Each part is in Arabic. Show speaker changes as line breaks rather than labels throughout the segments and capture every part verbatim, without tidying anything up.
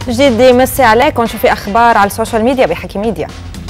جديد يمسي عليكم. ونشوف في اخبار على السوشيال ميديا بحكي ميديا.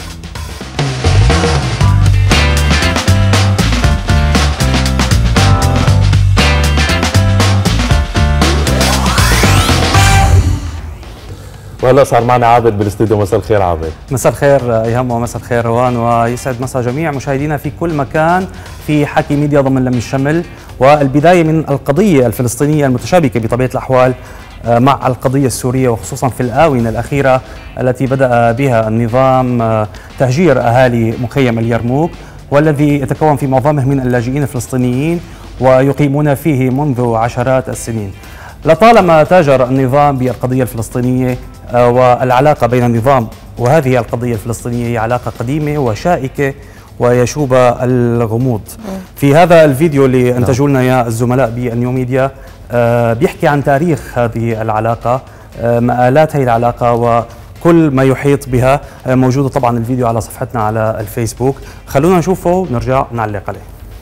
وهلا صار معنا عابد بالاستوديو. مساء الخير عابد.
مساء الخير ايهم ومساء الخير روان، ويسعد مساء جميع مشاهدينا في كل مكان في حكي ميديا ضمن لم الشمل. والبدايه من القضيه الفلسطينيه المتشابكه بطبيعه الاحوال مع القضيه السوريه، وخصوصا في الاونه الاخيره التي بدا بها النظام تهجير اهالي مخيم اليرموك، والذي يتكون في معظمه من اللاجئين الفلسطينيين ويقيمون فيه منذ عشرات السنين. لطالما تاجر النظام بالقضيه الفلسطينيه، والعلاقة بين النظام وهذه القضية الفلسطينية هي علاقة قديمة وشائكة ويشوب الغموض. في هذا الفيديو اللي انتجوا لنا يا الزملاء بالنيو ميديا بيحكي عن تاريخ هذه العلاقة، مآلات هذه العلاقة وكل ما يحيط بها. موجودة طبعا الفيديو على صفحتنا على الفيسبوك، خلونا نشوفه ونرجع نعلق عليه.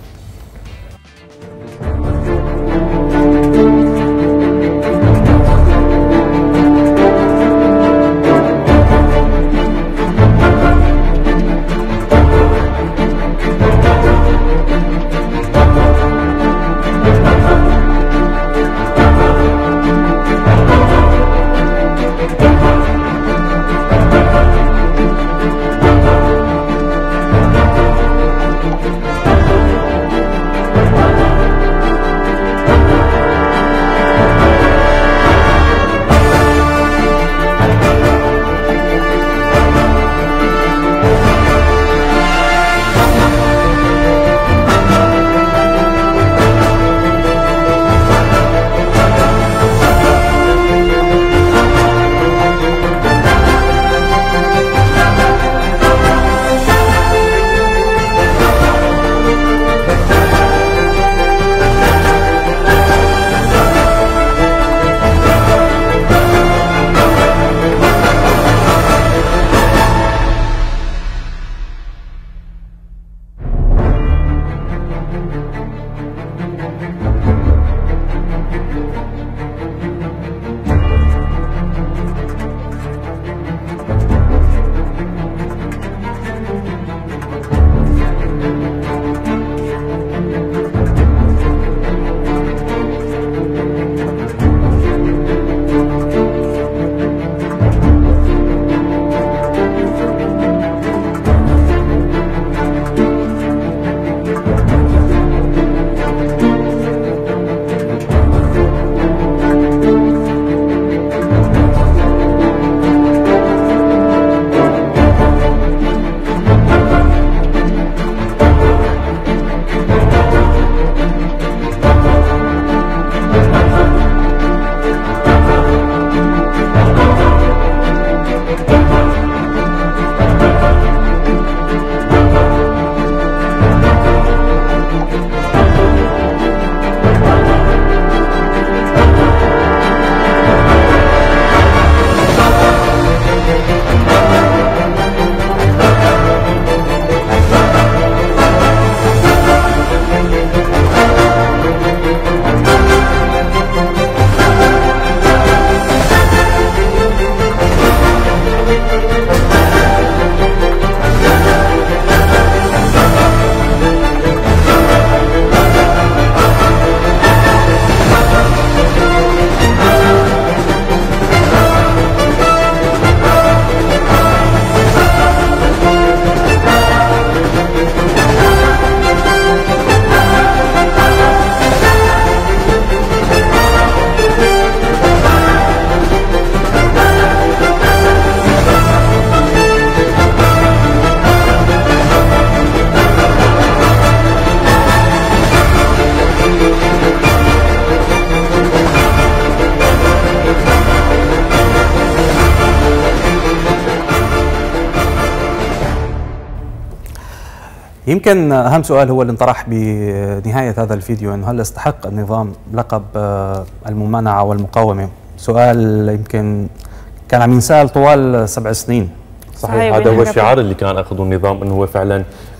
يمكن أهم سؤال هو اللي انطرح بنهاية هذا الفيديو، أنه هل يستحق النظام لقب الممانعة والمقاومة؟ سؤال يمكن كان عم ينسال طوال سبع سنين.
صحيح، هذا هو الشعار اللي كان أخذه النظام، أنه هو فعلا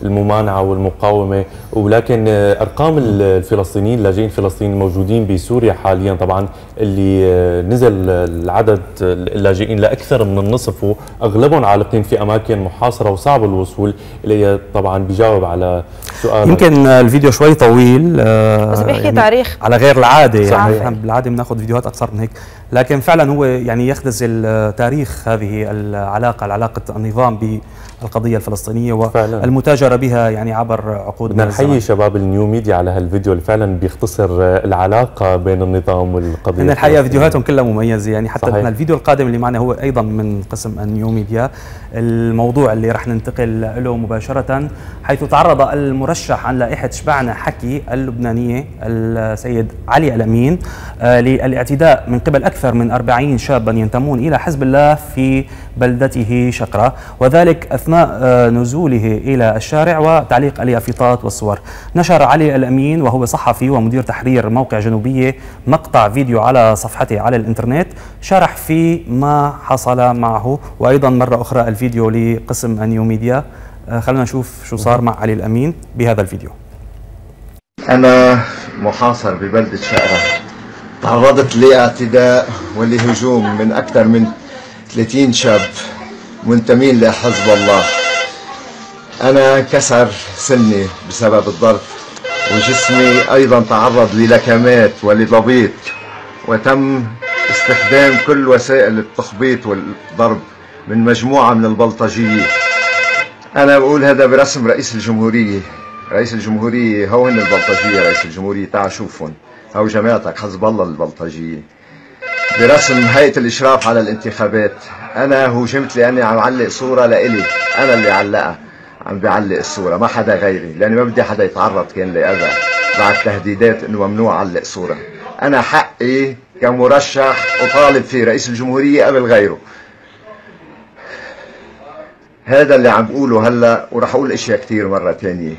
الممانعه والمقاومه، ولكن ارقام الفلسطينيين اللاجئين الفلسطينيين الموجودين بسوريا حاليا طبعا اللي نزل العدد اللاجئين لاكثر من النصف، واغلبهم عالقين في اماكن محاصره وصعب الوصول اليها. طبعا بيجاوب على سؤال.
يمكن الفيديو شوي طويل
بس بيحكي يعني تاريخ
على غير العاده، يعني
صحيح.
بالعاده بناخذ فيديوهات اكثر من هيك، لكن فعلا هو يعني يختزل تاريخ هذه العلاقه، علاقه النظام بالقضيه الفلسطينيه والمتاجره بها يعني عبر عقود.
بدنا نحيي شباب النيو ميديا على هالفيديو اللي فعلا بيختصر العلاقه بين النظام والقضيه.
ان الحقيقه فيديوهاتهم كلها مميزه، يعني حتى
صحيح.
الفيديو القادم اللي معنا هو ايضا من قسم النيو ميديا. الموضوع اللي رح ننتقل له مباشره، حيث تعرض المرشح عن لائحه شبعنا حكي اللبنانيه السيد علي الامين للاعتداء من قبل اكثر من أربعين شابا ينتمون الى حزب الله في بلدته شقرة، وذلك اثناء نزوله الى الشارع وتعليق اليافطات والصور. نشر علي الامين وهو صحفي ومدير تحرير موقع جنوبيه مقطع فيديو على صفحته على الانترنت شرح فيه ما حصل معه، وايضا مره اخرى الفيديو لقسم النيو ميديا. خلينا نشوف شو صار مع علي الامين بهذا الفيديو.
انا محاصر ببلده شقرة، تعرضت لاعتداء ولهجوم من اكثر من ثلاثين شاب منتمين لحزب الله. انا كسر سني بسبب الضرب، وجسمي ايضا تعرض للكمات ولضبيط، وتم استخدام كل وسائل التخبيط والضرب من مجموعة من البلطجية. انا بقول هذا برسم رئيس الجمهورية. رئيس الجمهورية هو هن البلطجية، رئيس الجمهورية تعال شوفهم، هو جماعتك حزب الله البلطجية. برسم هيئة الإشراف على الانتخابات. أنا هوجمت لأني عم علق صورة لإلي، أنا اللي علقها، عم بعلق الصورة ما حدا غيري، لأني ما بدي حدا يتعرض كان لأذى بعد تهديدات إنه ممنوع علق صورة. أنا حقي كمرشح أطالب فيه رئيس الجمهورية قبل غيره. هذا اللي عم بقوله هلا، ورح أقول أشياء كثير مرة ثانية.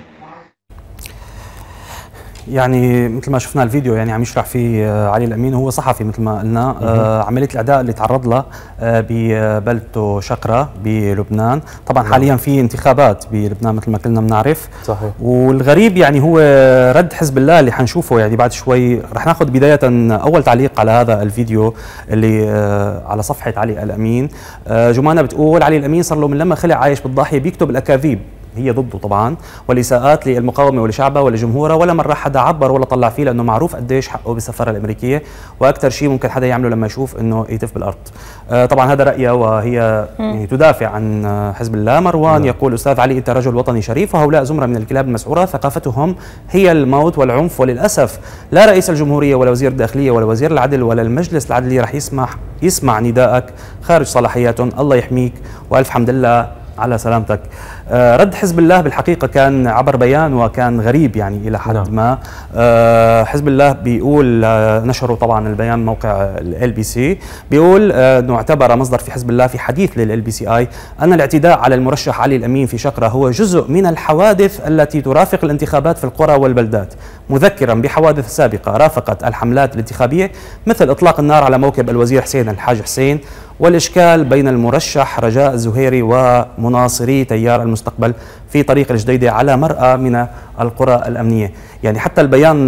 يعني مثل ما شفنا الفيديو يعني عم يشرح فيه علي الامين، هو صحفي مثل ما قلنا. آه عمليه الاعداء اللي تعرض لها آه ببلدته شقرة بلبنان. طبعا حاليا في انتخابات بلبنان مثل ما كلنا بنعرف.
صحيح.
والغريب يعني هو رد حزب الله اللي حنشوفه يعني بعد شوي. رح ناخذ بدايه اول تعليق على هذا الفيديو اللي آه على صفحه علي الامين. آه جمانه بتقول علي الامين صار له من لما خلع عايش بالضاحيه بيكتب الاكاذيب، هي ضده طبعا، والاساءات للمقاومه ولشعبها ولجمهورها، ولا مره حدا عبر ولا طلع فيه، لانه معروف قديش حقه بالسفاره الامريكيه، واكثر شيء ممكن حدا يعمله لما يشوف انه يتف بالارض. آه طبعا هذا رايها، وهي يعني تدافع عن حزب الله. مروان م. يقول استاذ علي انت رجل وطني شريف، وهؤلاء زمره من الكلاب المسعوره ثقافتهم هي الموت والعنف، وللاسف لا رئيس الجمهوريه ولا وزير الداخليه ولا وزير العدل ولا المجلس العدلي رح يسمح يسمع ندائك خارج صلاحياتهم. الله يحميك والف حمد لله على سلامتك. آه رد حزب الله بالحقيقة كان عبر بيان وكان غريب يعني إلى حد نعم. ما. آه حزب الله بيقول، آه نشروا طبعا البيان موقع ال بي سي، بيقول آه أنه اعتبر مصدر في حزب الله في حديث لل بي سي آي أن الاعتداء على المرشح علي الأمين في شقرة هو جزء من الحوادث التي ترافق الانتخابات في القرى والبلدات، مذكرا بحوادث سابقة رافقت الحملات الانتخابية مثل إطلاق النار على موكب الوزير حسين الحاج حسين، والإشكال بين المرشح رجاء الزهيري ومناصري تيار المستقبل في طريق الجديدة على مرأى من القرى الأمنية. يعني حتى البيان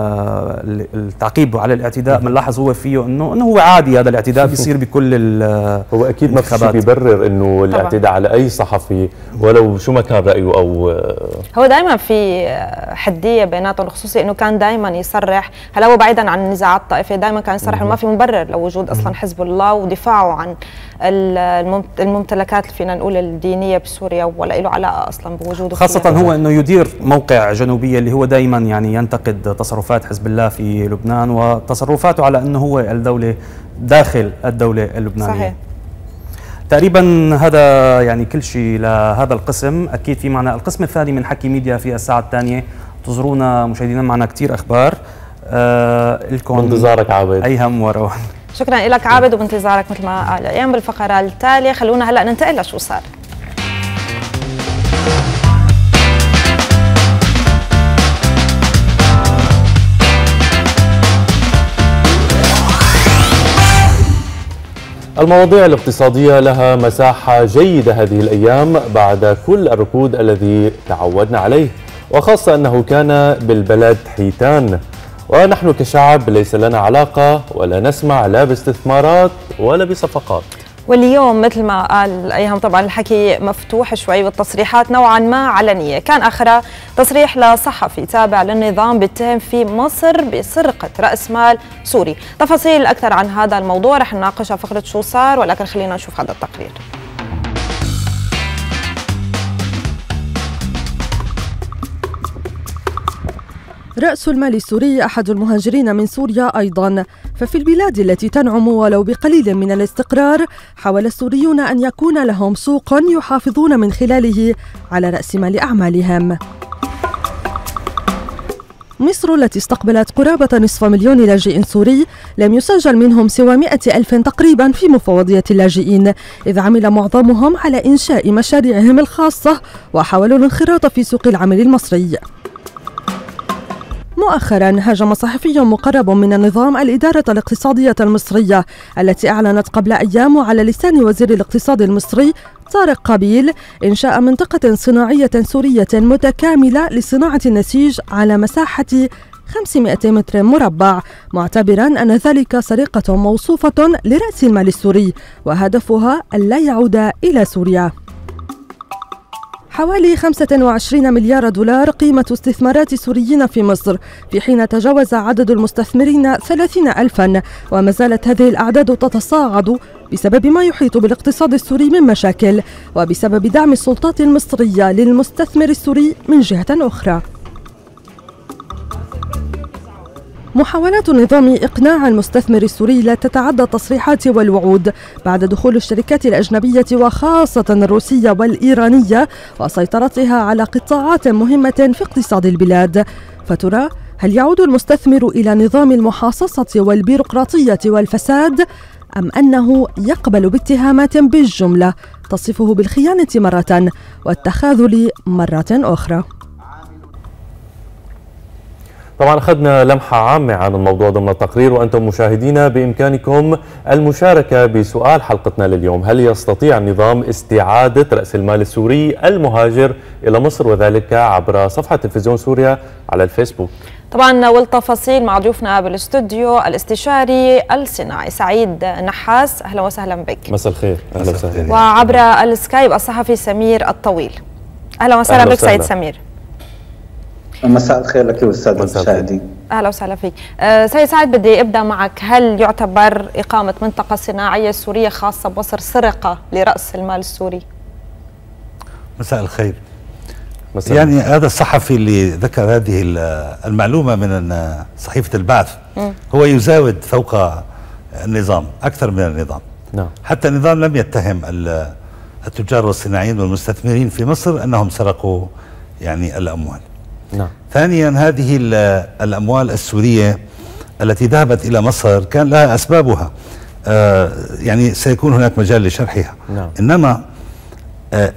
التعقيب على الاعتداء بنلاحظ هو فيه انه انه هو عادي، هذا الاعتداء بيصير بكل
هو اكيد ما في شيء بيبرر انه الاعتداء على اي صحفي ولو شو ما كان رايه. او
هو دائما في حديه بيناتهم، خصوصي انه كان دائما يصرح، هلا هو بعيدا عن النزاعات الطائفيه دائما كان يصرح انه ما في مبرر لوجود اصلا حزب الله ودفاعه عن الممتلكات فينا نقول الدينيه بسوريا، ولا له علاقه اصلا بوجوده،
خاصه هو انه يدير موقع جنوبيه اللي هو دائما يعني ينتقد تصرفات حزب الله في لبنان وتصرفاته على انه هو الدوله داخل الدوله اللبنانيه. صحيح. تقريبا هذا يعني كل شيء لهذا القسم. اكيد في معنا القسم الثاني من حكي ميديا في الساعه الثانيه، انتظرونا مشاهدينا، معنا كثير اخبار. آه لكم
بانتظارك عابد.
ايهم وروان. شكرا لك عابد وبانتظارك مثل ما قال ايام. بالفقره التاليه خلونا هلا ننتقل لشو صار.
المواضيع الاقتصادية لها مساحة جيدة هذه الأيام بعد كل الركود الذي تعودنا عليه، وخاصة أنه كان بالبلد حيتان، ونحن كشعب ليس لنا علاقة ولا نسمع لا باستثمارات ولا بصفقات.
واليوم مثل ما قال أيهم طبعا الحكي مفتوح شوي والتصريحات نوعا ما علنية. كان آخرها تصريح لصحفي تابع للنظام بيتهم في مصر بسرقة رأس مال سوري. تفاصيل أكثر عن هذا الموضوع رح نناقشها فقرة شو صار، ولكن خلينا نشوف هذا التقرير.
رأس المال السوري أحد المهاجرين من سوريا أيضاً، ففي البلاد التي تنعم ولو بقليل من الاستقرار حاول السوريون أن يكون لهم سوق يحافظون من خلاله على رأس مال أعمالهم. مصر التي استقبلت قرابة نصف مليون لاجئ سوري لم يسجل منهم سوى مئة ألف تقريبا في مفوضية اللاجئين، إذ عمل معظمهم على إنشاء مشاريعهم الخاصة وحاولوا الانخراط في سوق العمل المصري. مؤخرا هاجم صحفي مقرب من النظام الإدارة الاقتصادية المصرية التي أعلنت قبل أيام على لسان وزير الاقتصاد المصري طارق قابيل إنشاء منطقة صناعية سورية متكاملة لصناعة النسيج على مساحة خمسمئة متر مربع، معتبرا أن ذلك سرقة موصوفة لرأس المال السوري وهدفها ألا يعود إلى سوريا. حوالي خمسة وعشرين مليار دولار قيمة استثمارات السوريين في مصر، في حين تجاوز عدد المستثمرين ثلاثين ألفا، وما زالت هذه الأعداد تتصاعد بسبب ما يحيط بالاقتصاد السوري من مشاكل، وبسبب دعم السلطات المصرية للمستثمر السوري من جهة أخرى. محاولات النظام إقناع المستثمر السوري لا تتعدى التصريحات والوعود بعد دخول الشركات الأجنبية وخاصة الروسية والإيرانية وسيطرتها على قطاعات مهمة في اقتصاد البلاد. فترى هل يعود المستثمر إلى نظام المحاصصة والبيروقراطية والفساد، أم أنه يقبل باتهامات بالجملة تصفه بالخيانة مرة والتخاذل مرة أخرى؟
طبعا أخذنا لمحة عامة عن الموضوع ضمن التقرير، وأنتم مشاهدينا بإمكانكم المشاركة بسؤال حلقتنا لليوم: هل يستطيع النظام استعادة رأس المال السوري المهاجر إلى مصر؟ وذلك عبر صفحة تلفزيون سوريا على الفيسبوك.
طبعا والتفاصيل مع ضيوفنا بالاستوديو الستشاري الصناعي سعيد نحاس، أهلا وسهلا بك.
مساء الخير. أهلا وسهلا.
وعبر السكايب الصحفي سمير الطويل، أهلا وسهلا بك سعيد سمير.
مساء الخير لك والسادة المشاهدين.
اهلا وسهلا فيك. أه سيد سعد، بدي ابدا معك، هل يعتبر اقامه منطقه صناعيه سوريه خاصه بمصر سرقه لراس المال السوري؟
مساء الخير. مساء يعني الخير. هذا الصحفي اللي ذكر هذه المعلومه من صحيفه البعث م. هو يزاود فوق النظام اكثر من النظام. نعم. حتى النظام لم يتهم التجار والصناعيين والمستثمرين في مصر انهم سرقوا يعني الاموال. نعم. ثانيا، هذه الأموال السورية التي ذهبت إلى مصر كان لها أسبابها، آه يعني سيكون هناك مجال لشرحها. نعم. إنما آه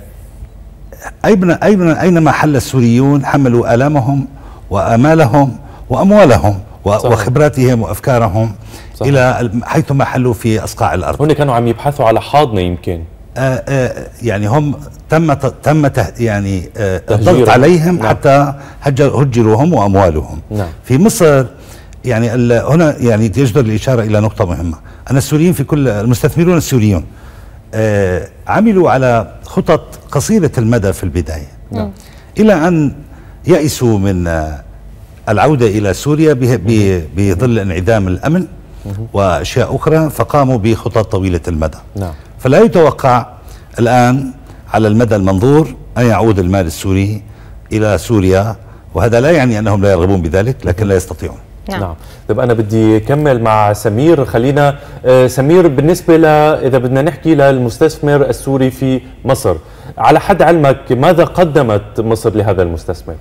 أينما حل السوريون حملوا آلامهم وآمالهم وأموالهم صحيح. وخبراتهم وأفكارهم صحيح. إلى حيثما حلوا في أصقاع الأرض.
هن كانوا عم يبحثوا على حاضنة يمكن.
آه آه يعني هم تم تم يعني آه الضغط عليهم. نعم. حتى هجر هجروا هم واموالهم. نعم. في مصر يعني هنا يعني يجدر الاشاره الى نقطه مهمه، ان السوريين في كل المستثمرون السوريون آه عملوا على خطط قصيره المدى في البدايه. نعم. الى ان يئسوا من آه العوده الى سوريا بظل انعدام الامن واشياء اخرى، فقاموا بخطط طويله المدى. نعم. فلا يتوقع الآن على المدى المنظور أن يعود المال السوري إلى سوريا، وهذا لا يعني أنهم لا يرغبون بذلك، لكن لا يستطيعون.
نعم. نعم. طيب أنا بدي أكمل مع سمير. خلينا آه سمير، بالنسبة ل إذا بدنا نحكي للمستثمر السوري في مصر، على حد علمك ماذا قدمت مصر لهذا المستثمر؟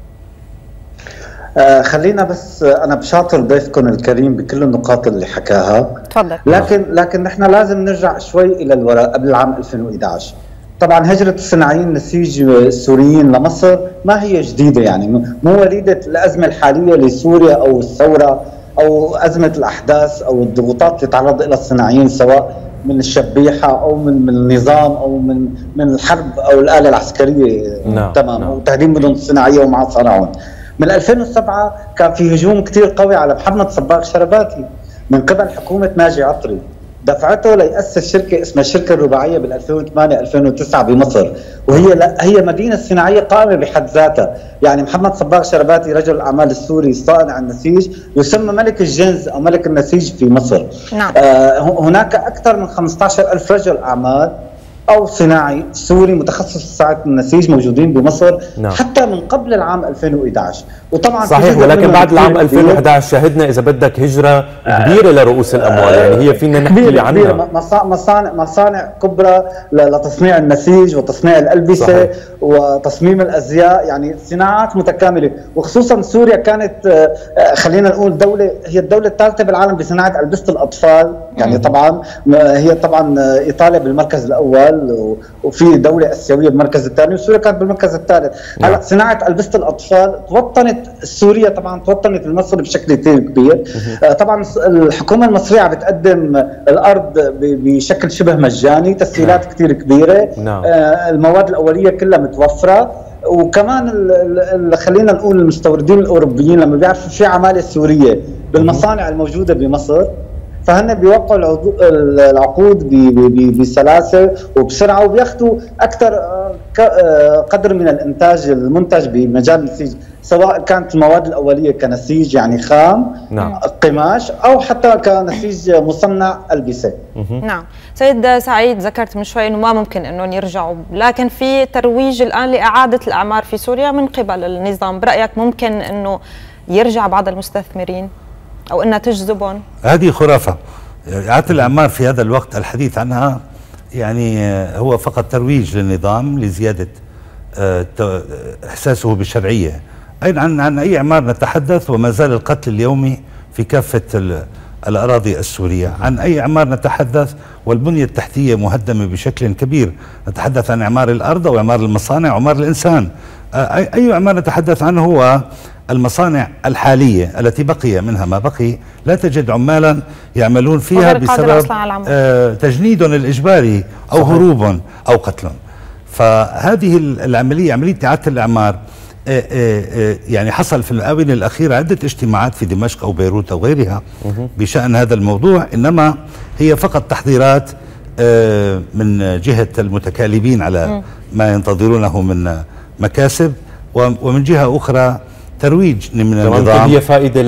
آه خلينا بس آه انا بشاطر ضيفكم الكريم بكل النقاط اللي حكاها. تفضل. لكن لكن نحن لازم نرجع شوي الى الوراء قبل العام ألفين وإحدى عشر. طبعا هجرة الصناعيين النسيج السوريين لمصر ما هي جديدة، يعني مو وليدة الأزمة الحالية لسوريا أو الثورة أو أزمة الأحداث أو الضغوطات اللي تعرض إلى الصناعيين سواء من الشبيحه او من من النظام او من من الحرب او الاله العسكريه. نعم. تمام. نعم. وتهديم مدن صناعيه ومع صناعهم. من ألفين وسبعة كان في هجوم كثير قوي على محمد صباغ شرباتي من قبل حكومه ناجي عطري، دفعته ليأسس شركه اسمها الشركه الرباعيه بال ألفين وثمانية ألفين وتسعة بمصر، وهي لا هي مدينه صناعيه قائمه بحد ذاتها. يعني محمد صباغ شرباتي رجل الاعمال السوري صانع النسيج يسمى ملك الجنز او ملك النسيج في مصر.
نعم.
آه هناك اكثر من خمسة عشر ألف رجل اعمال او صناعي سوري متخصص في صناعه النسيج موجودين بمصر. نعم. حتى من قبل العام ألفين وإحدى عشر. وطبعا
صحيح، ولكن بعد العام ألفين وإحدى عشر شهدنا اذا بدك هجره كبيره لرؤوس الاموال، يعني هي فينا نحكي عنها
مصانع مصانع كبرى لتصنيع النسيج وتصنيع الالبسه. صحيح. وتصميم الازياء، يعني صناعات متكامله، وخصوصا سوريا كانت خلينا نقول دوله هي الدوله الثالثه بالعالم بصناعه البسه الاطفال. يعني طبعا هي طبعا ايطاليا بالمركز الاول وفي دوله اسيويه بالمركز الثاني وسوريا كانت بالمركز الثالث. هلا صناعه البسه الاطفال توطنت سوريا، طبعا توطنت بمصر بشكل كثير كبير. طبعا الحكومه المصريه عم بتقدم الارض بشكل شبه مجاني، تسهيلات كثير كبيره. نعم. المواد الاوليه كلها متوفره، وكمان خلينا نقول المستوردين الاوروبيين لما بيعرفوا في عماله سوريه بالمصانع الموجوده بمصر فهن بيوقعوا العقود بسلاسه وبسرعه وبياخذوا اكثر قدر من الانتاج المنتج بمجال النسيج، سواء كانت المواد الاوليه كنسيج يعني خام. نعم. قماش او حتى كنسيج مصنع البسه.
نعم. سيد سعيد، ذكرت من شوي انه ما ممكن انهم يرجعوا، لكن في ترويج الان لاعاده الاعمار في سوريا من قبل النظام، برايك ممكن انه يرجع بعض المستثمرين او انها تجذبهم؟
هذه خرافه. اعاده الاعمار في هذا الوقت الحديث عنها يعني هو فقط ترويج للنظام لزياده احساسه بالشرعيه. اين عن عن اي اعمار نتحدث؟ وما زال القتل اليومي في كافه الاراضي السوريه. عن اي اعمار نتحدث؟ والبنيه التحتيه مهدمه بشكل كبير. نتحدث عن اعمار الارض او اعمار المصانع واعمار الانسان. اي اعمار نتحدث عنه هو المصانع الحالية التي بقي منها ما بقي لا تجد عمالا يعملون فيها بسبب آه تجنيدهم الإجباري أو صحيح. هروب أو قتل. فهذه العملية عملية إعادة الأعمار آه آه يعني حصل في الآونة الأخيرة عدة اجتماعات في دمشق أو بيروت أو غيرها بشأن هذا الموضوع، إنما هي فقط تحضيرات آه من جهة المتكالبين على ما ينتظرونه من مكاسب، ومن جهة أخرى ترويج من النظام.
هي فائدة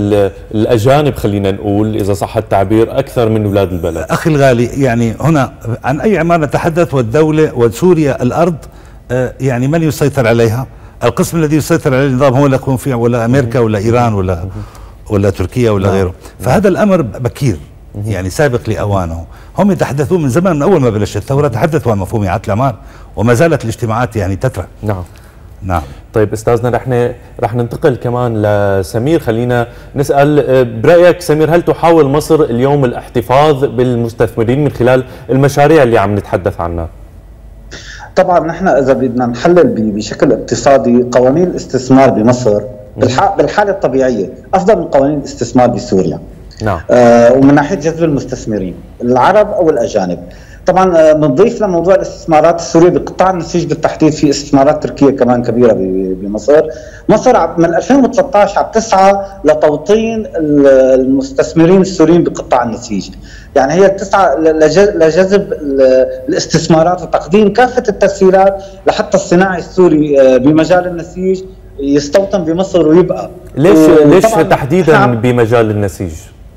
للأجانب خلينا نقول إذا صح التعبير أكثر من أولاد البلد.
أخي الغالي، يعني هنا عن أي عمار نتحدث؟ والدولة وسوريا الأرض يعني من يسيطر عليها؟ القسم الذي يسيطر عليه النظام هو لا يكون فيه ولا أمريكا ولا إيران ولا ولا تركيا ولا غيره. فهذا الأمر بكير يعني سابق لأوانه. هم يتحدثون من زمان، من أول ما بلشت الثورة تحدثوا عن مفهوم إعادة الأعمار وما زالت الاجتماعات يعني تترى.
نعم.
نعم.
طيب استاذنا، رح رح ننتقل كمان لسمير. خلينا نسال برايك سمير، هل تحاول مصر اليوم الاحتفاظ بالمستثمرين من خلال المشاريع اللي عم نتحدث عنها؟
طبعا نحن اذا بدنا نحلل بشكل اقتصادي قوانين الاستثمار بمصر بالحاله الطبيعيه افضل من قوانين الاستثمار بسوريا.
نعم.
آه ومن ناحيه جذب المستثمرين العرب او الاجانب. طبعا بنضيف لموضوع الاستثمارات السوريه بقطاع النسيج بالتحديد في استثمارات تركيه كمان كبيره بمصر. مصر من ألفين وثلاثة عشر عم تسعى لتوطين المستثمرين السوريين بقطاع النسيج، يعني هي تسعى لجذب الاستثمارات وتقديم كافه التسهيلات لحتى الصناعي السوري بمجال النسيج يستوطن بمصر ويبقى.
ليش ليش تحديدا بمجال النسيج؟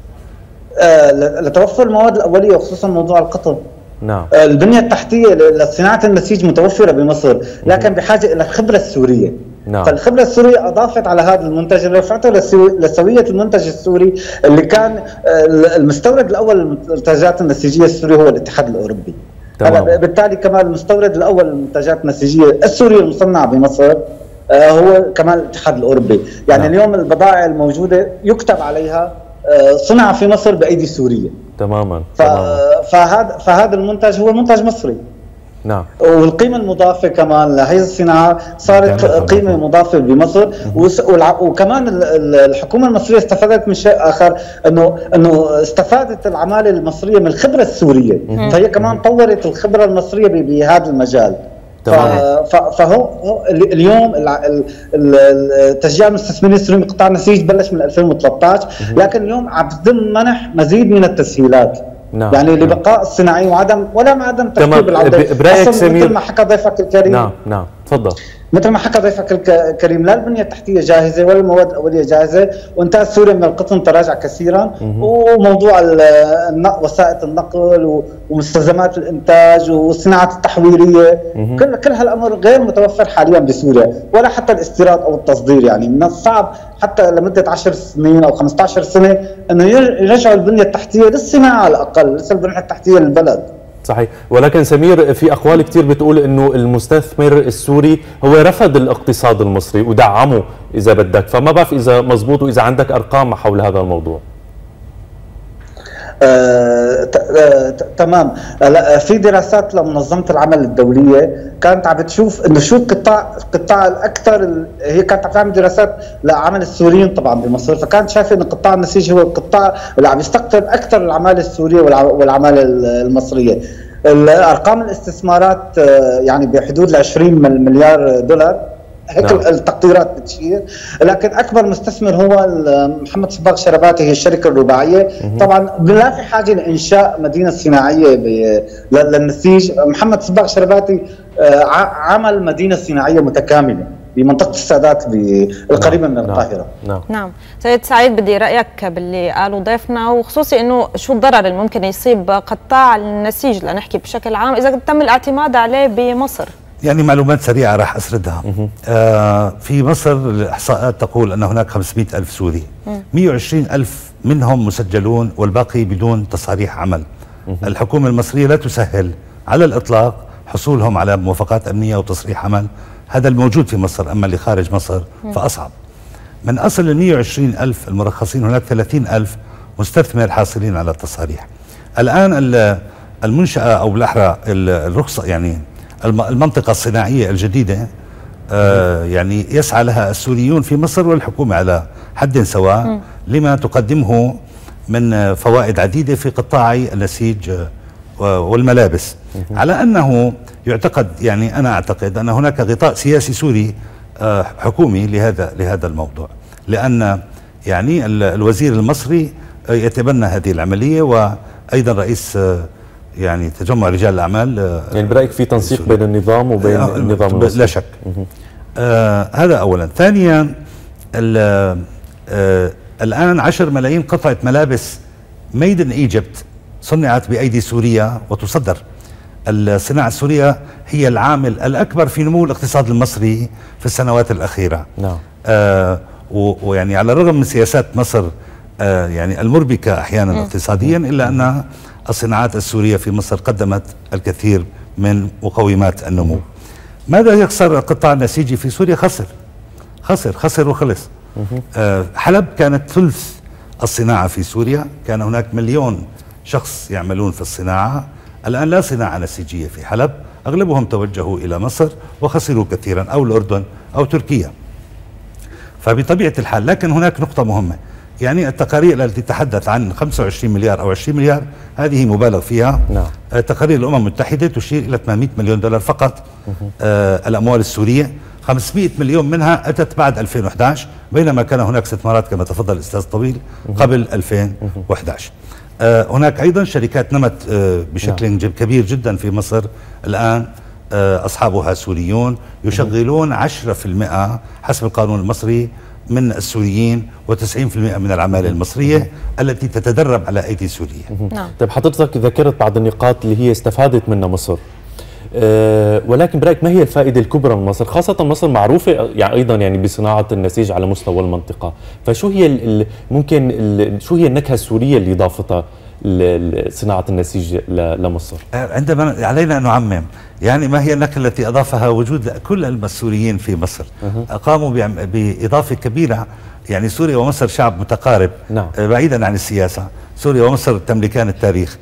آه لتوفر المواد الاوليه وخصوصا موضوع القطن.
نعم.
آه البنيه التحتيه لصناعه النسيج متوفره بمصر، لكن بحاجه الى الخبره السوريه. نعم. فالخبره السوريه اضافت على هذا المنتج، رفعته لسويه المنتج السوري اللي كان آه المستورد الاول للمنتجات النسيجيه السوري هو الاتحاد الاوروبي. تمام. بالتالي كمان المستورد الاول للمنتجات النسيجيه السوريه المصنعه بمصر آه هو كمان الاتحاد الاوروبي، يعني نعم. اليوم البضائع الموجوده يكتب عليها صنع في مصر بايدي سوريه.
تماما.
ف... فهذا فهذا المنتج هو منتج مصري.
نعم.
والقيمه المضافه كمان لهي الصناعه صارت قيمه مضافه بمصر، وكمان الحكومه المصريه استفادت من شيء اخر، انه انه استفادت العماله المصريه من الخبره السوريه، فهي كمان طورت الخبره المصريه بهذا المجال. فهو اليوم تشجيع المستثمرين السوريين بقطاع النسيج بلش من ألفين وثلاثة عشر، لكن اليوم عم تتم منح مزيد من التسهيلات. نعم. يعني لبقاء الصناعيين وعدم ولا عدم ترتيب العوده.
برايك سمير،
مثل ما حكى ضيفك الكريم.
نعم نعم تفضل.
مثل ما حكى ضيفك الكريم، لا البنيه التحتيه جاهزه ولا المواد الاوليه جاهزه، وانتاج سوريا من القطن تراجع كثيرا، وموضوع وسائط النقل ومستلزمات الانتاج والصناعات التحويليه، كل كل هالامر غير متوفر حاليا بسوريا، ولا حتى الاستيراد او التصدير. يعني من الصعب حتى لمده عشر سنين او خمسة عشر سنه انه يرجعوا البنيه التحتيه للصناعه على الاقل، لسه البنيه التحتيه للبلد.
صحيح، ولكن سمير في أقوال كتير بتقول إنه المستثمر السوري هو رفض الاقتصاد المصري ودعمه إذا بدك، فما بعرف إذا مزبوط وإذا عندك أرقام حول هذا الموضوع.
آه، تمام. في دراسات لمنظمه العمل الدوليه كانت عم بتشوف انه شو القطاع القطاع الاكثر، هي كانت عم تعمل دراسات لعمل السوريين طبعا بمصر، فكانت شايفه ان قطاع النسيج هو القطاع اللي عم يستقطب اكثر العماله السوريه والعماله المصريه. الارقام الاستثمارات يعني بحدود ال عشرين مليار دولار، هيك نعم. التقديرات بتشير، لكن اكبر مستثمر هو محمد صباغ شرباتي، هي الشركه الرباعيه. طبعا لا في حاجه لانشاء مدينه صناعيه للنسيج. محمد صباغ شرباتي عمل مدينه صناعيه متكامله بمنطقه السادات القريبه من القاهره.
نعم. نعم سيد سعيد، بدي رايك باللي قالوا ضيفنا، وخصوصي انه شو الضرر اللي ممكن يصيب قطاع النسيج، لنحكي بشكل عام، اذا تم الاعتماد عليه بمصر.
يعني معلومات سريعة راح أسردها. آه في مصر الإحصاءات تقول أن هناك خمسمئة ألف سوري، مئة وعشرين ألف منهم مسجلون والباقي بدون تصاريح عمل. مم. الحكومة المصرية لا تسهل على الإطلاق حصولهم على موافقات أمنية وتصريح عمل، هذا الموجود في مصر، أما اللي خارج مصر فأصعب. من أصل ال مئة وعشرين ألف المرخصين هناك ثلاثين ألف مستثمر حاصلين على التصاريح. الآن المنشأة أو بالأحرى الرخصة، يعني المنطقة الصناعية الجديدة آه يعني يسعى لها السوريون في مصر والحكومة على حد سواء لما تقدمه من فوائد عديدة في قطاعي النسيج والملابس، على أنه يعتقد، يعني أنا أعتقد أن هناك غطاء سياسي سوري آه حكومي لهذا لهذا الموضوع، لأن يعني الوزير المصري يتبنى هذه العملية، وأيضا رئيس آه يعني تجمع رجال الأعمال.
يعني برأيك في تنسيق بين النظام وبين آه النظام المصري؟
لا شك. آه هذا أولا. ثانيا آه الآن عشر ملايين قطعة ملابس ميد ان ايجيبت صنعت بأيدي سورية وتصدر. الصناعة السورية هي العامل الأكبر في نمو الاقتصاد المصري في السنوات الأخيرة.
نعم.
آه ويعني على الرغم من سياسات مصر آه يعني المربكة أحيانا اقتصاديا، إلا أن الصناعات السورية في مصر قدمت الكثير من مقومات النمو. ماذا يخسر القطاع النسيجي في سوريا؟ خسر خسر خسر وخلص. آه حلب كانت ثلث الصناعة في سوريا، كان هناك مليون شخص يعملون في الصناعة، الآن لا صناعة نسيجية في حلب، أغلبهم توجهوا إلى مصر وخسروا كثيرا، أو الأردن أو تركيا. فبطبيعة الحال، لكن هناك نقطة مهمة، يعني التقارير التي تتحدث عن خمسة وعشرين مليار أو عشرين مليار هذه مبالغ فيها. نعم. تقارير الأمم المتحدة تشير إلى ثمانمئة مليون دولار فقط. آه الأموال السورية خمسمئة مليون منها أتت بعد ألفين وأحد عشر، بينما كان هناك استثمارات كما تفضل الأستاذ طويل قبل ألفين وأحد عشر. آه هناك أيضا شركات نمت آه بشكل نعم. كبير جدا في مصر الآن، آه أصحابها سوريون يشغلون عشرة بالمئة حسب القانون المصري من السوريين وتسعين بالمئة من العمالة المصرية التي تتدرب على أيدي سورية.
نعم. طيب حضرتك ذكرت بعض النقاط اللي هي استفادت منها مصر، أه ولكن برأيك ما هي الفائدة الكبرى من مصر؟ خاصة مصر معروفة يعني أيضا يعني بصناعة النسيج على مستوى المنطقة، فشو هي ال ممكن ال شو هي النكهة السورية اللي ضافتها صناعة النسيج لمصر؟
عندما علينا أن نعمم، يعني ما هي النكهة التي أضافها وجود كل السوريين في مصر؟ أه. قاموا بإضافة كبيرة، يعني سوريا ومصر شعب متقارب. نعم. بعيدا عن السياسة، سوريا ومصر تملكان التاريخ،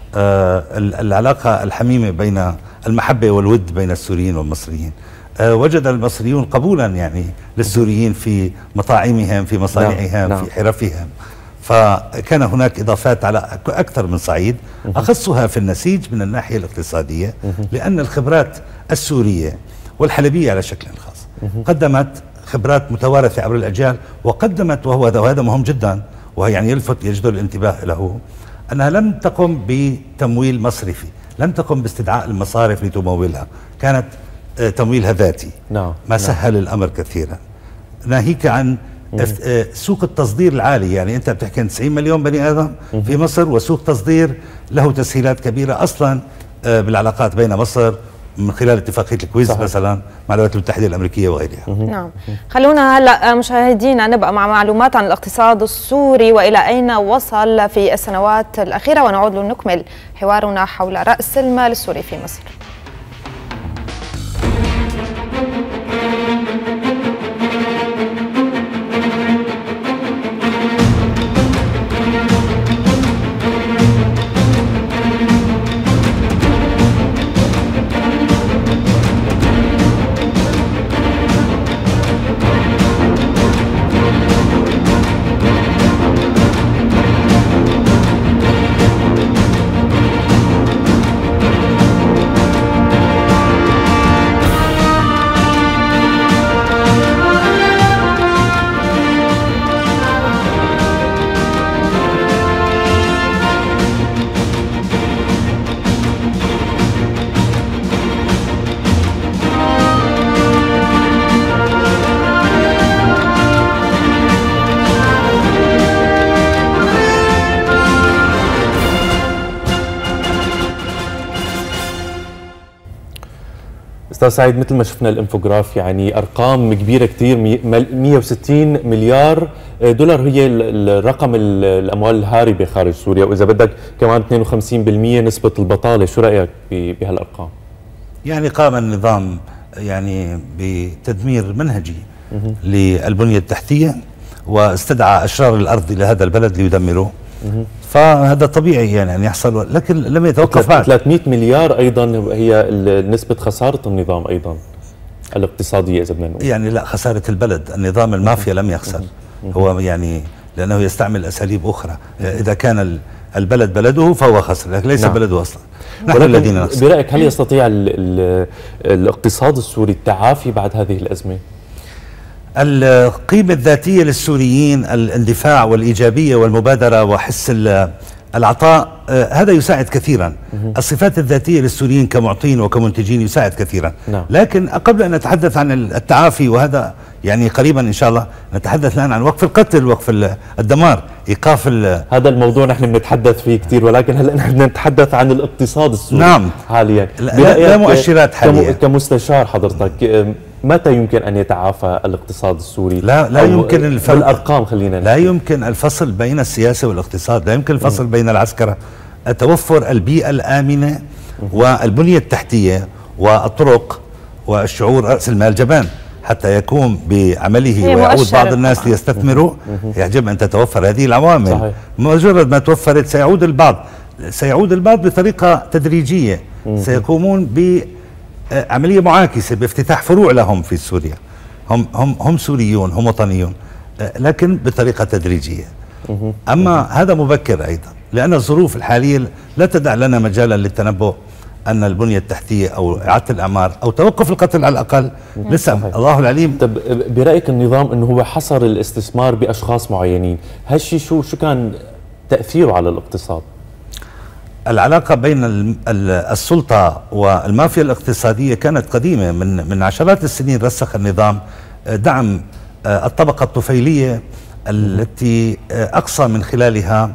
آه العلاقة الحميمة بين المحبة والود بين السوريين والمصريين. آه وجد المصريون قبولا يعني للسوريين في مطاعمهم، في مصانعهم، نعم. في حرفهم. فكان هناك إضافات على أكثر من صعيد، أخصها في النسيج من الناحية الاقتصادية، لأن الخبرات السورية والحلبية على شكل خاص قدمت خبرات متوارثة عبر الأجيال، وقدمت وهو وهذا مهم جدا ويعني يلفت يجدر الانتباه له، أنها لم تقم بتمويل مصرفي، لم تقم باستدعاء المصارف لتمولها، كانت تمويلها ذاتي.
نعم.
ما سهل نعم. الأمر كثيرا، ناهيك عن سوق التصدير العالي. يعني أنت بتحكي عن تسعين مليون بني آدم في مصر، وسوق تصدير له تسهيلات كبيرة أصلا بالعلاقات بين مصر من خلال اتفاقية الكويز صحيح. مثلا مع الولايات المتحدة الأمريكية وغيرها.
نعم. خلونا هلا مشاهدينا نبقى مع معلومات عن الاقتصاد السوري وإلى أين وصل في السنوات الأخيرة، ونعود لنكمل حوارنا حول رأس المال السوري في مصر.
استاذ سعيد، مثل ما شفنا الانفوجراف يعني ارقام كبيره كثير، مئة وستين مليار دولار هي الرقم الاموال الهاربه خارج سوريا، واذا بدك كمان اثنين وخمسين بالمئة نسبه البطاله. شو رايك بهالارقام؟
يعني قام النظام يعني بتدمير منهجي للبنيه التحتيه، واستدعى اشرار الارض الى هذا البلد ليدمروه. فهذا طبيعي يعني ان يحصل، لكن لم يتوقف بعد.
ثلاثمئة مليار ايضا هي نسبه خساره النظام ايضا الاقتصاديه اذا بدنا نقول.
يعني لا، خساره البلد، النظام المافيا لم يخسر، هو يعني لانه يستعمل اساليب اخرى. اذا كان البلد بلده فهو خسر، لكن ليس نعم. بلده اصلا.
نحن الذين نخسر. برايك هل يستطيع ال ال الاقتصاد السوري التعافي بعد هذه الازمه؟
القيمة الذاتية للسوريين، الاندفاع والإيجابية والمبادرة وحس العطاء، هذا يساعد كثيرا. الصفات الذاتية للسوريين كمعطين وكمنتجين يساعد كثيرا. نعم. لكن قبل أن نتحدث عن التعافي، وهذا يعني قريبا إن شاء الله، نتحدث الآن عن وقف القتل، وقف الدمار، إيقاف.
هذا الموضوع نحن بنتحدث فيه كثير، ولكن هلا نحن نتحدث عن الاقتصاد السوري.
نعم.
حاليا
لا, لا مؤشرات حاليا.
كمستشار حضرتك، متى يمكن أن يتعافى الاقتصاد السوري؟
لا لا يمكن الفصل
بالأرقام، خلينا
لا يمكن الفصل بين السياسة والاقتصاد، لا يمكن الفصل م. بين العسكرة. توفر البيئة الآمنة م. والبنية التحتية والطرق والشعور رأس المال جبان حتى يقوم بعمله ويعود بعض الناس ليستثمروا. يجب أن تتوفر هذه العوامل. صحيح. مجرد ما توفرت سيعود البعض سيعود البعض بطريقة تدريجية. م. سيقومون ب عملية معاكسة بافتتاح فروع لهم في سوريا. هم هم هم سوريون، هم وطنيون، لكن بطريقة تدريجية. أما هذا مبكر أيضا، لأن الظروف الحالية لا تدع لنا مجالا للتنبؤ أن البنية التحتية أو إعادة الأعمار أو توقف القتل على الأقل لسه الله العليم.
طب برأيك النظام أنه هو حصر الاستثمار بأشخاص معينين، هالشيء شو شو كان تأثيره على الاقتصاد؟
العلاقة بين السلطة والمافيا الاقتصادية كانت قديمة، من من عشرات السنين. رسخ النظام دعم الطبقة الطفيلية التي أقصى من خلالها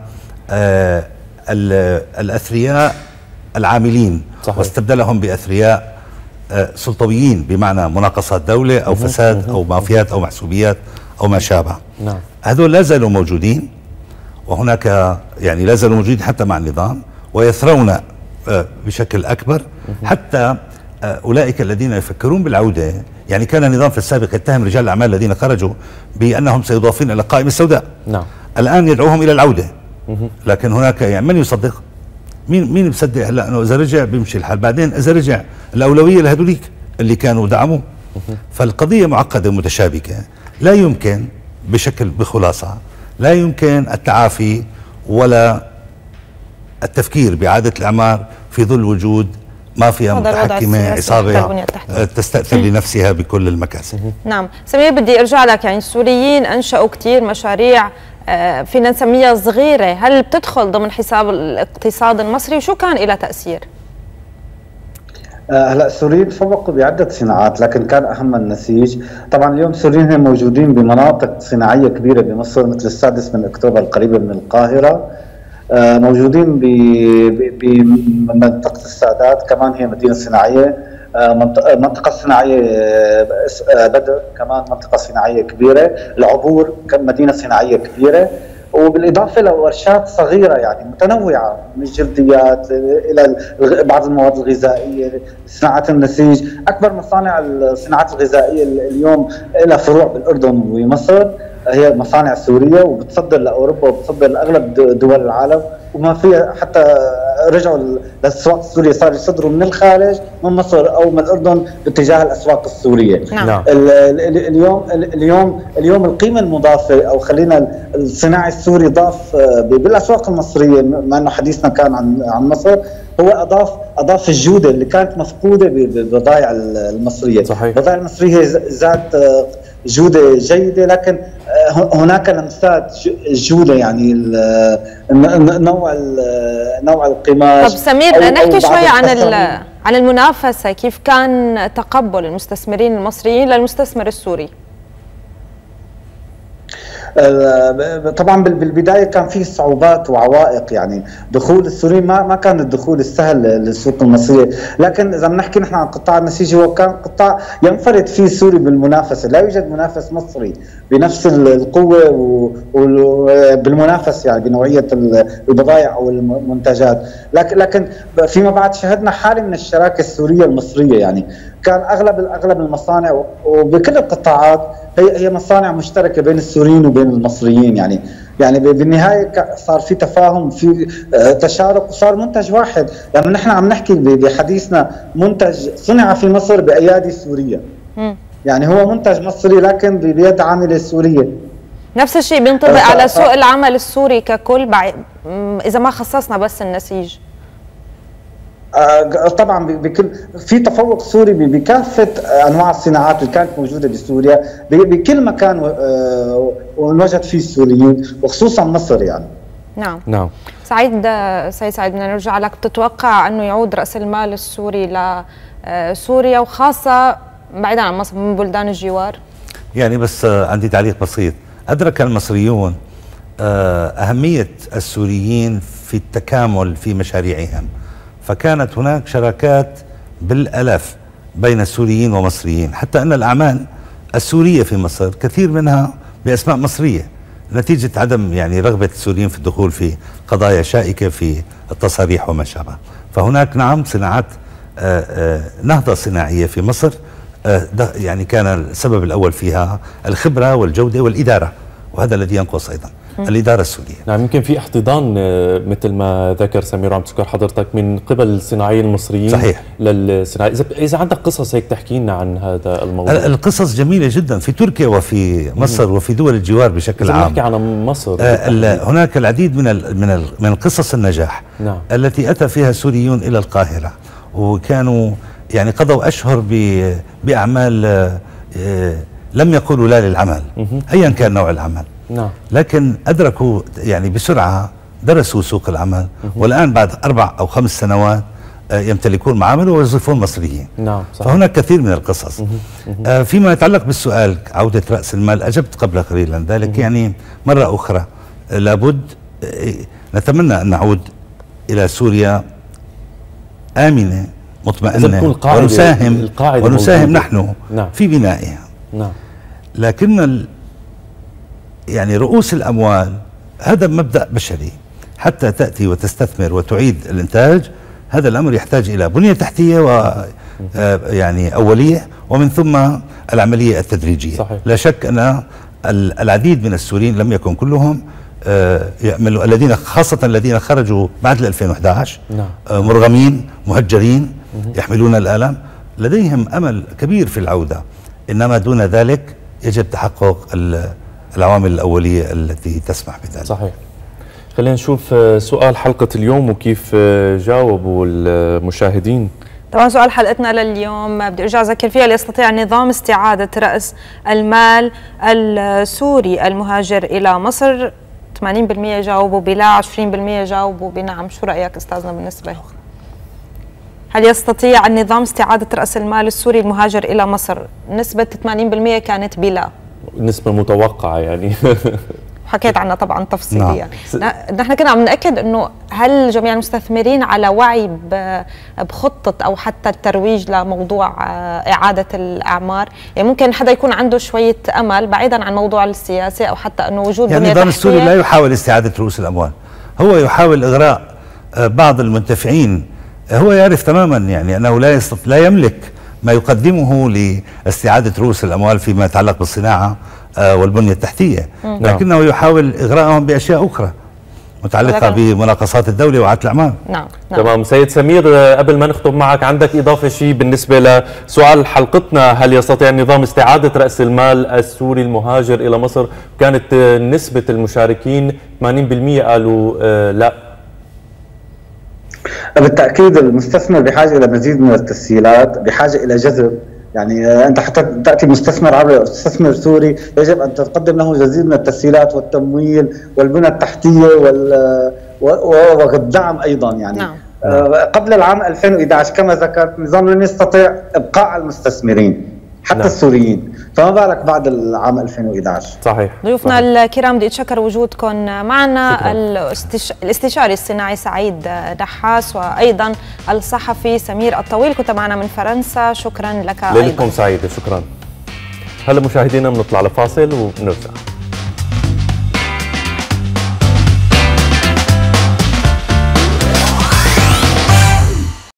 الأثرياء العاملين. صحيح. واستبدلهم بأثرياء سلطويين، بمعنى مناقصات دولة أو فساد أو مافيات أو محسوبيات أو ما شابه. نعم. هذول لا زالوا موجودين، وهناك يعني لا زالوا موجودين حتى مع النظام، ويثرون بشكل أكبر. حتى أولئك الذين يفكرون بالعودة، يعني كان النظام في السابق يتهم رجال الأعمال الذين خرجوا بأنهم سيضافون إلى القائمة السوداء. نعم. الآن يدعوهم إلى العودة، لكن هناك يعني من يصدق؟ مين مين بصدق هلا انه اذا رجع بيمشي الحال؟ بعدين اذا رجع الاولويه لهذوليك اللي كانوا دعموه. فالقضيه معقده ومتشابكه، لا يمكن بشكل بخلاصه لا يمكن التعافي ولا التفكير باعاده الاعمار في ظل وجود مافيا متحكمه عصابه تستأثر لنفسها بكل المكاسب.
نعم سمير، بدي ارجع لك. يعني السوريين انشأوا كثير مشاريع فينا نسميها صغيره، هل بتدخل ضمن حساب الاقتصاد المصري وشو كان لها تأثير؟
هلا السوريين تفوقوا بعده صناعات، لكن كان اهم النسيج. طبعا اليوم السوريين موجودين بمناطق صناعيه كبيره بمصر مثل السادس من اكتوبر القريبه من القاهره، موجودين بمنطقه السادات كمان هي مدينه صناعيه، منطقه صناعيه بدر كمان منطقه صناعيه كبيره، العبور مدينه صناعيه كبيره، وبالاضافه لورشات صغيره يعني متنوعه من الجلديات الى بعض المواد الغذائيه، صناعه النسيج. اكبر مصانع الصناعات الغذائيه اليوم لها فروع بالاردن ومصر، هي مصانع سوريه وبتصدر لاوروبا وبتصدر لاغلب دول العالم، وما فيها حتى رجعوا للاسواق السوريه صاروا يصدروا من الخارج من مصر او من الاردن باتجاه الاسواق السوريه.
نعم.
اليوم اليوم اليوم القيمه المضافه او خلينا الصناعي السوري ضاف بالاسواق المصريه، مع انه حديثنا كان عن عن مصر، هو اضاف اضاف الجوده اللي كانت مفقوده بالبضائع المصريه.
صحيح.
البضائع المصريه ذات جودة جيدة، لكن هناك لمسات جودة يعني نوع نوع القماش.
طب سمير، نحكي شوي عن عن المنافسة، كيف كان تقبل المستثمرين المصريين للمستثمر السوري؟
طبعا بالبدايه كان في صعوبات وعوائق، يعني دخول السوريين ما ما كان الدخول السهل للسوق المصريه، لكن اذا بنحكي نحن عن قطاع النسيج هو كان قطاع ينفرد فيه سوري بالمنافسه، لا يوجد منافس مصري بنفس القوه وبالمنافسه يعني بنوعيه البضائع او المنتجات، لكن لكن فيما بعد شهدنا حاله من الشراكه السوريه المصريه، يعني كان اغلب اغلب المصانع وبكل القطاعات هي هي مصانع مشتركه بين السوريين وبين المصريين، يعني يعني بالنهايه صار في تفاهم، في تشارك، وصار منتج واحد. لما يعني نحن عم نحكي بحديثنا منتج صنع في مصر بايادي سوريه، يعني هو منتج مصري لكن بيد عامله سوريه.
نفس الشيء بينطبق على سوق العمل السوري ككل اذا ما خصصنا بس النسيج.
طبعا بكل في تفوق سوري بكافه انواع الصناعات اللي كانت موجوده بسوريا بكل مكان ونوجد فيه السوريين وخصوصا مصر يعني.
نعم
نعم.
سعيد سيد سعيد، بدنا نرجع لك، بتتوقع انه يعود راس المال السوري لسوريا وخاصه بعيدا عن مصر من بلدان الجوار؟
يعني بس عندي تعليق بسيط. ادرك المصريون اهميه السوريين في التكامل في مشاريعهم، فكانت هناك شراكات بالالاف بين السوريين ومصريين، حتى ان الاعمال السوريه في مصر كثير منها باسماء مصريه نتيجه عدم يعني رغبه السوريين في الدخول في قضايا شائكه في التصاريح وما شابه. فهناك نعم صناعات نهضه صناعيه في مصر، يعني كان السبب الاول فيها الخبره والجوده والاداره، وهذا الذي ينقص ايضا الإدارة السورية.
نعم، يمكن في احتضان مثل ما ذكر سمير وعم تذكر حضرتك من قبل الصناعيين المصريين.
صحيح.
للصناعي، إذا إذا عندك قصص هيك تحكي لنا عن هذا الموضوع.
القصص جميلة جدا في تركيا وفي مصر مم. وفي دول الجوار بشكل عام.
نحكي عن مصر.
آه هناك العديد من ال من ال من قصص النجاح
نعم.
التي أتى فيها السوريون إلى القاهرة، وكانوا يعني قضوا أشهر بأعمال آه لم يقولوا لا للعمل أيا كان نوع العمل.
نعم.
لكن أدركوا يعني بسرعة، درسوا سوق العمل، والآن بعد أربع أو خمس سنوات يمتلكون معامل ويوظفون مصريين.
نعم صحيح.
فهناك كثير من القصص. آه فيما يتعلق بالسؤال عودة رأس المال، أجبت قبل قليل عن ذلك. يعني مرة أخرى لابد نتمنى أن نعود إلى سوريا آمنة مطمئنة ونساهم ونساهم نحن
نعم.
في بنائها.
نعم.
لكن ال يعني رؤوس الأموال هذا مبدأ بشري، حتى تأتي وتستثمر وتعيد الإنتاج هذا الأمر يحتاج إلى بنية تحتية و يعني أولية، ومن ثم العملية التدريجية.
صحيح.
لا شك أن العديد من السوريين لم يكن كلهم يعملوا الذين خاصة الذين خرجوا بعد ألفين وأحد عشر نعم. مرغمين مهجرين يحملون الآلام، لديهم أمل كبير في العودة، إنما دون ذلك يجب تحقق العوامل الأولية التي تسمح بذلك.
صحيح. خلينا نشوف سؤال حلقة اليوم وكيف جاوبوا المشاهدين.
طبعا سؤال حلقتنا لليوم بدي ارجع اذكر فيها: يستطيع النظام استعادة رأس المال السوري المهاجر إلى مصر؟ ثمانين بالمئة جاوبوا بلا، عشرين بالمئة جاوبوا بنعم. شو رأيك أستاذنا بالنسبة؟ هل يستطيع النظام استعادة رأس المال السوري المهاجر إلى مصر؟ نسبة ثمانين بالمئة كانت بلا،
نسبة متوقعة يعني.
حكيت عنها طبعا تفصيليا. نعم. نحن كنا عم نأكد انه هل جميع المستثمرين على وعي بخطة او حتى الترويج لموضوع اعادة الاعمار؟ يعني ممكن حدا يكون عنده شوية امل بعيدا عن موضوع السياسي او حتى انه وجود
يعني النظام السوري لا يحاول استعادة رؤوس الاموال، هو يحاول اغراء بعض المنتفعين. هو يعرف تماما يعني انه لا يستطيع لا يملك ما يقدمه لاستعادة رؤوس الاموال فيما يتعلق بالصناعة والبنية التحتية، لكنه يحاول إغراءهم بأشياء أخرى متعلقة بمناقصات الدولة وعادة الأعمال.
نعم. نعم. تمام. سيد سمير، قبل ما نختم معك، عندك إضافة شيء بالنسبة لسؤال حلقتنا: هل يستطيع النظام استعادة رأس المال السوري المهاجر إلى مصر؟ كانت نسبة المشاركين ثمانين بالمئة قالوا آه لا.
بالتأكيد المستثمر بحاجة إلى مزيد من التسهيلات، بحاجة إلى جذب. يعني انت حتى تاتي مستثمر عربي او مستثمر سوري يجب ان تقدم له مزيد من التسهيلات والتمويل والبنى التحتيه والدعم ايضا. يعني نعم. قبل العام ألفين وأحد عشر كما ذكرت النظام لم يستطيع ابقاء المستثمرين حتى نعم. السوريين، فما بالك بعد العام ألفين وأحد عشر.
صحيح.
ضيوفنا الكرام بدي اتشكر وجودكم معنا، الاستش... الاستشاري الصناعي سعيد نحاس وايضا الصحفي سمير الطويل، كنت معنا من فرنسا. شكرا لك.
ليلتكم سعيده. شكرا. هلا مشاهدينا بنطلع لفاصل ونرجع.